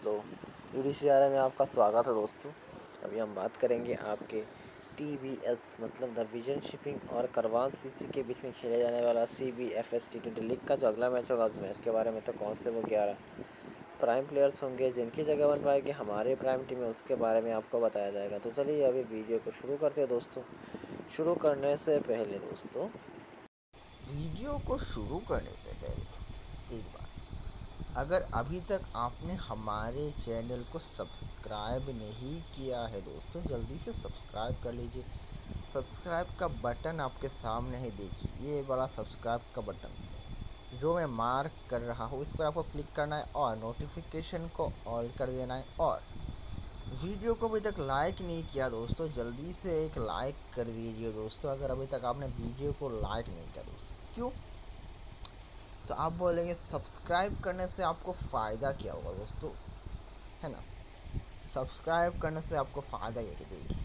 दोस्तों, यूडीसीआरए में आपका स्वागत है दोस्तों। अभी हम बात करेंगे आपके टीबीएस मतलब द विजन शिपिंग और करवान सीसी के बीच में खेले जाने वाला सीबीएफएस टी20 लीग का जो अगला मैच होगा उस मैच के बारे में। तो कौन से वो 11 प्राइम प्लेयर्स होंगे जिनकी जगह बन पाएगी हमारे प्राइम टीम में, उसके बारे में आपको बताया जाएगा। तो चलिए अभी वीडियो को शुरू करते हैं दोस्तों। शुरू करने से पहले दोस्तों, वीडियो को शुरू करने से पहले एक बात, अगर अभी तक आपने हमारे चैनल को सब्सक्राइब नहीं किया है दोस्तों, जल्दी से सब्सक्राइब कर लीजिए। सब्सक्राइब का बटन आपके सामने है, देखिए ये वाला सब्सक्राइब का बटन जो मैं मार्क कर रहा हूँ, इस पर आपको क्लिक करना है और नोटिफिकेशन को ऑल कर देना है। और वीडियो को अभी तक लाइक नहीं किया दोस्तों, जल्दी से एक लाइक कर दीजिए दोस्तों। अगर अभी तक आपने वीडियो को लाइक नहीं किया दोस्तों, क्यों? तो आप बोलेंगे सब्सक्राइब करने से आपको फ़ायदा क्या होगा दोस्तों, है ना? सब्सक्राइब करने से आपको फ़ायदा ये कि देखिए,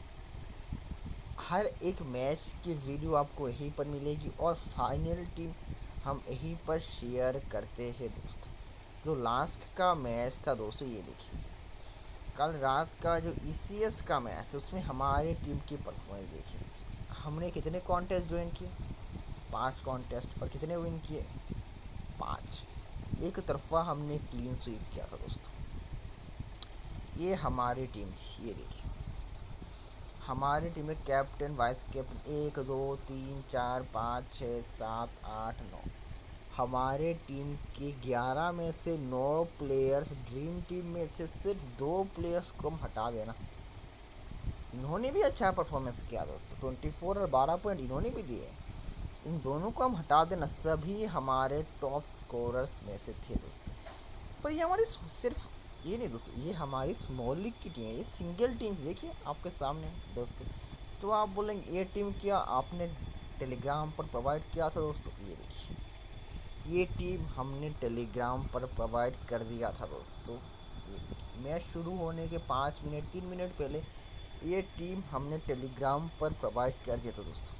हर एक मैच की वीडियो आपको यहीं पर मिलेगी और फाइनल टीम हम यहीं पर शेयर करते हैं दोस्तों। जो लास्ट का मैच था दोस्तों, ये देखिए कल रात का जो ईसीएस का मैच था, उसमें हमारी टीम की परफॉर्मेंस देखिए दोस्तों। हमने कितने कॉन्टेस्ट ज्वाइन किए? 5 कॉन्टेस्ट। और कितने विन किए? 5। एक तरफा हमने क्लीन स्वीप किया था दोस्तों। ये हमारी टीम थी, ये देखिए हमारी टीम में कैप्टन वाइस कैप्टन 1 2 3 4 5 6 7 8 9। हमारे टीम के 11 में से 9 प्लेयर्स, ड्रीम टीम में से सिर्फ 2 प्लेयर्स को हम हटा देना। इन्होंने भी अच्छा परफॉर्मेंस किया दोस्तों, 24 और 12 पॉइंट इन्होंने भी दिए। इन दोनों को हम हटा देना, सभी हमारे टॉप स्कोरर्स में से थे दोस्तों। पर ये हमारी सिर्फ ये नहीं दोस्तों, ये हमारी स्मॉल लीग की टीम है, ये सिंगल टीम देखिए आपके सामने दोस्तों। तो आप बोलेंगे ये टीम क्या आपने टेलीग्राम पर प्रोवाइड किया था दोस्तों? ये देखिए ये टीम हमने टेलीग्राम पर प्रोवाइड कर दिया था दोस्तों। ये मैच शुरू होने के 5 मिनट 3 मिनट पहले ये टीम हमने टेलीग्राम पर प्रोवाइड कर दिया था दोस्तों।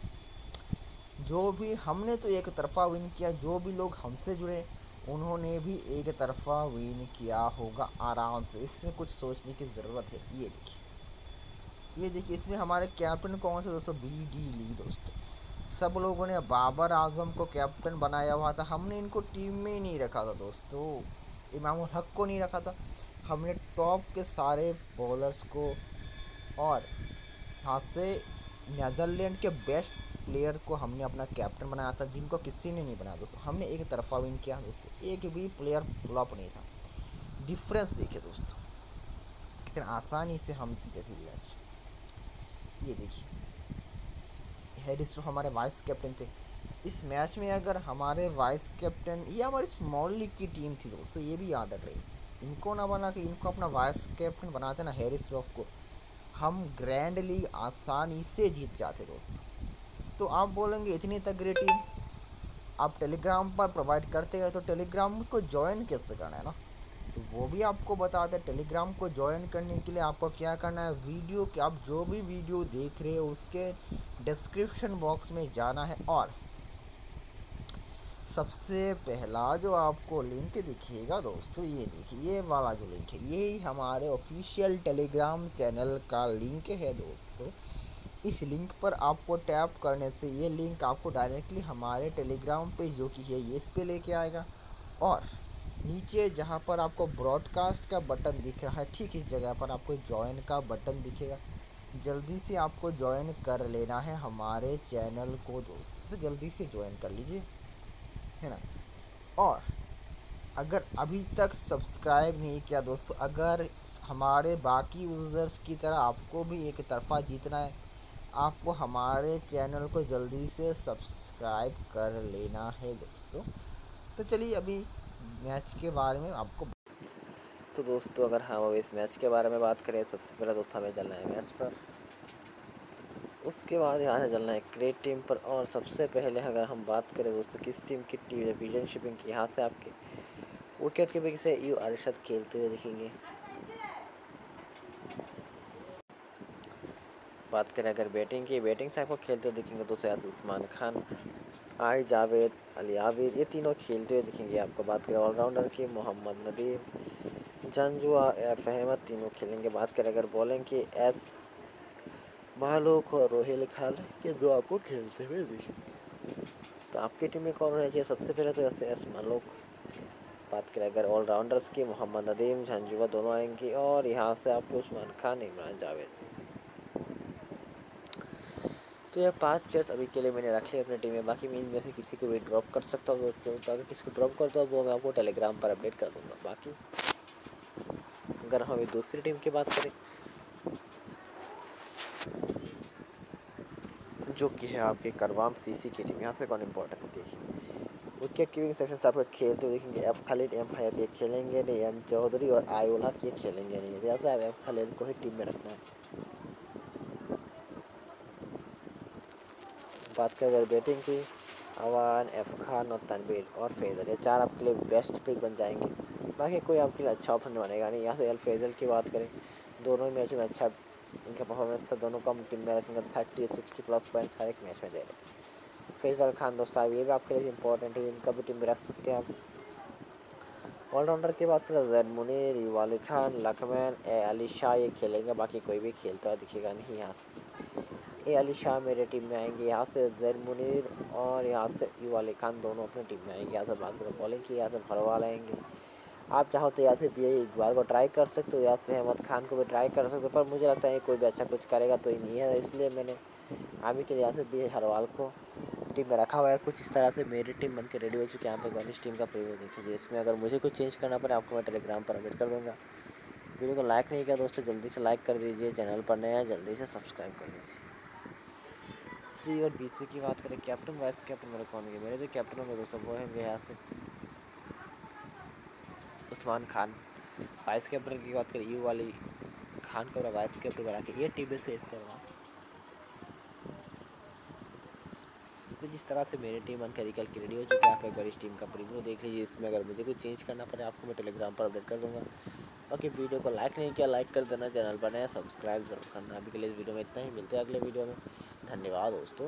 जो भी हमने तो एक तरफ़ा विन किया, जो भी लोग हमसे जुड़े उन्होंने भी एक तरफ़ा विन किया होगा आराम से, इसमें कुछ सोचने की ज़रूरत है। ये देखिए इसमें हमारे कैप्टन कौन से दोस्तों? बी डी ली दोस्तों। सब लोगों ने बाबर आजम को कैप्टन बनाया हुआ था, हमने इनको टीम में ही नहीं रखा था दोस्तों। इमामुल हक को नहीं रखा था, हमने टॉप के सारे बॉलर्स को और हाथ से नीदरलैंड के बेस्ट प्लेयर को हमने अपना कैप्टन बनाया था, जिनको किसी ने नहीं बनाया दोस्तों। हमने एक तरफा विन किया दोस्तों, एक भी प्लेयर फ्लॉप नहीं था। डिफरेंस देखिए दोस्तों, कितनी आसानी से हम जीते थे ये मैच। ये देखिए हैरिस हमारे वाइस कैप्टन थे इस मैच में। अगर हमारे वाइस कैप्टन, ये हमारी स्मॉल लीग की टीम थी दोस्तों, ये भी याद रहे, इनको ना बना के इनको अपना वाइस कैप्टन बनाते ना हैरिस रॉफ को, हम ग्रैंड लीग आसानी से जीत जाते दोस्तों। तो आप बोलेंगे इतनी तगड़ी टीम आप टेलीग्राम पर प्रोवाइड करते हैं, तो टेलीग्राम को ज्वाइन कैसे करना है ना, तो वो भी आपको बता दें। टेलीग्राम को ज्वाइन करने के लिए आपको क्या करना है, वीडियो के आप जो भी वीडियो देख रहे हो उसके डिस्क्रिप्शन बॉक्स में जाना है और सबसे पहला जो आपको लिंक दिखेगा दोस्तों, ये देखिए ये वाला जो लिंक है, यही हमारे ऑफिशियल टेलीग्राम चैनल का लिंक है दोस्तों। इस लिंक पर आपको टैप करने से ये लिंक आपको डायरेक्टली हमारे टेलीग्राम पे जो कि है ये इस पे लेके आएगा। और नीचे जहाँ पर आपको ब्रॉडकास्ट का बटन दिख रहा है, ठीक इस जगह पर आपको ज्वाइन का बटन दिखेगा। जल्दी से आपको ज्वाइन कर लेना है हमारे चैनल को दोस्तों, तो जल्दी से ज्वाइन कर लीजिए, है ना। और अगर अभी तक सब्सक्राइब नहीं किया दोस्तों, अगर हमारे बाकी यूज़र्स की तरह आपको भी एक तरफ़ा जीतना है, आपको हमारे चैनल को जल्दी से सब्सक्राइब कर लेना है दोस्तों। तो चलिए अभी मैच के बारे में आपको। तो दोस्तों अगर हम अब इस मैच के बारे में बात करें, सबसे पहले दोस्तों हमें चलना है मैच पर, उसके बाद यहाँ से चलना है क्रिएट टीम पर। और सबसे पहले अगर हम बात करें दोस्तों किस टीम की टीम है, विजन शिपिंग की, यहाँ से आपके विकेट कीपिंग से यू अरशद खेलते हुए दिखेंगे। बात करें अगर बैटिंग की, बैटिंग से आपको खेलते हुए दिखेंगे तो सैयद उस्मान खान, आई जावेद, अली आबिद, ये तीनों खेलते हुए दिखेंगे आपको। बात करें ऑलराउंडर की, मोहम्मद नदीम, जंजुआ एफ अहमद तीनों खेलेंगे। बात करें अगर बॉलिंग की, एस मालूक और रोहिल खान ये दो आपको खेलते हुए दिखे। तो आपकी टीम में कौन होना चाहिए? सबसे पहले तो ऐसे एस मालूक। बात करें अगर ऑलराउंडर्स की, मोहम्मद नदीम, झंझुआ दोनों आएंगे और यहाँ से आपके उस्मान खान, इमरान जावेद। तो यह 5 प्लेयर्स अभी के लिए मैंने रख लिया अपनी टीम में। बाकी मैं इनमें से किसी को भी ड्रॉप कर सकता हूँ दोस्तों। तो अगर किसी को ड्रॉप करता हूँ वो मैं आपको टेलीग्राम पर अपडेट कर दूँगा। बाकी अगर हम एक दूसरी टीम की बात करें जो कि है आपके करवाम सीसी की टीम, यहाँ से कौन इंपॉर्टेंट देखिए। विकेट कीपिंग सेक्शन से आपको खेलते हुए देखेंगे एफ खालिद, एम हयात ये खेलेंगे नहीं, एम चौधरी और आयुल हक ये खेलेंगे नहीं। जैसा आप एफ खालिद को ही टीम में रखना है। बात करें अगर बैटिंग की, अवान, एफ खान और तनवीर और फैज़ल ये 4 आपके लिए बेस्ट पिक बन जाएंगे। बाकी कोई आपके लिए अच्छा ऑप्शन बनेगा नहीं। यहाँ से अल फैज़ल की बात करें, दोनों ही मैच में अच्छा इनका परफॉर्मेंस था। दोनों को हम टीम में रखेंगे। 30-60+ पॉइंट्स हर एक मैच में दे रहे। फैज़ल खान दोस्तों ये भी आपके लिए इंपॉर्टेंट है, इनका भी टीम में रख सकते हैं आप। ऑलराउंडर की बात करें, जैद मुनीर, युवा अली खान, लखमैन, ए अली शाह ये खेलेंगे। बाकी कोई भी खेलता हुआ दिखेगा नहीं। यहाँ से ए अली शाह मेरे टीम में आएंगे। यहाँ से जैद मुनीर और यहाँ से युवा अली खान दोनों अपनी टीम में आएंगे। यहाँ से बात करें बॉलिंग की, यहाँ से भरवाल आएंगे। आप चाहो तो यहाँ से भी एक बार को ट्राई कर सकते हो, यहाँ से अहमद खान को भी ट्राई कर सकते हो, पर मुझे लगता है कोई भी अच्छा कुछ करेगा तो ही नहीं है, इसलिए मैंने अभी के लिए यहाँ से भी हरवाल को टीम में रखा हुआ है। कुछ इस तरह से मेरी टीम बनकर रेडी हो चुकी है। यहाँ पे गणेश टीम का प्रीव्यू देखिए। इसमें अगर मुझे कुछ चेंज करना पड़े आपको मैं टेलीग्राम पर अपडेट कर दूँगा। वीडियो को लाइक नहीं किया दोस्तों जल्दी से लाइक कर दीजिए। चैनल पर नया है जल्दी से सब्सक्राइब कर लीजिए। सी और बी सी की बात करें, कैप्टन वाइस कैप्टन मेरे कौन है? मेरे जो कैप्टन होंगे दोस्तों वो होंगे यहाँ से उस्मान खान। वाइस कैप्टन की बात करें यू वाली खान को वाइस कैप्टन बना के ये टीम में सेव करवा। तो जिस तरह से मेरी टीम बनकर निकल के रेडी हो चुकी है, आप एक बार इस टीम का प्रीव्यू देख लीजिए। इसमें अगर मुझे कुछ चेंज करना पड़े आपको मैं टेलीग्राम पर अपडेट कर दूँगा। बाकी वीडियो को लाइक नहीं किया लाइक कर देना, चैनल पर नया सब्सक्राइब जरूर करना। अभी के लिए इस वीडियो में इतना ही, मिलते हैं अगले वीडियो में। धन्यवाद दोस्तों।